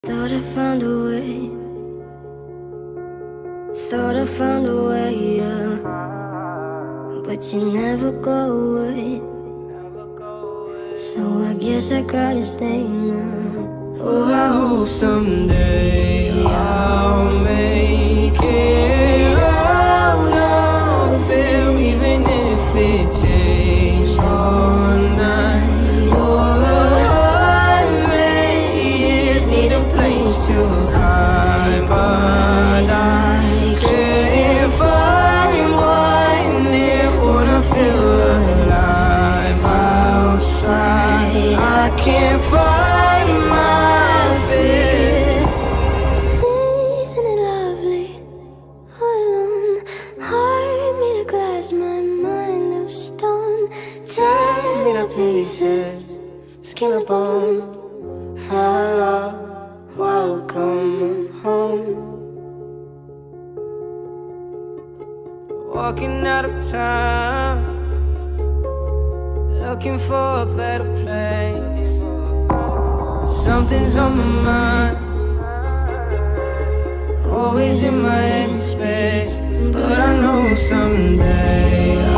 Thought I found a way. Thought I found a way, yeah. But you never go away. So I guess I gotta stay now. Oh, I hope someday I'll make it out of here, even if it takes all night or 100 years. Need a place to hide, but I can't find one near. Wanna feel alive outside. I can't find my fear. Isn't it lovely? All alone, heart made of glass, my mind of stone. Tear me to pieces, skin and bone. Hello, welcome home. Walking out of time, looking for a better place. Something's on my mind, always in my head space. But I know someday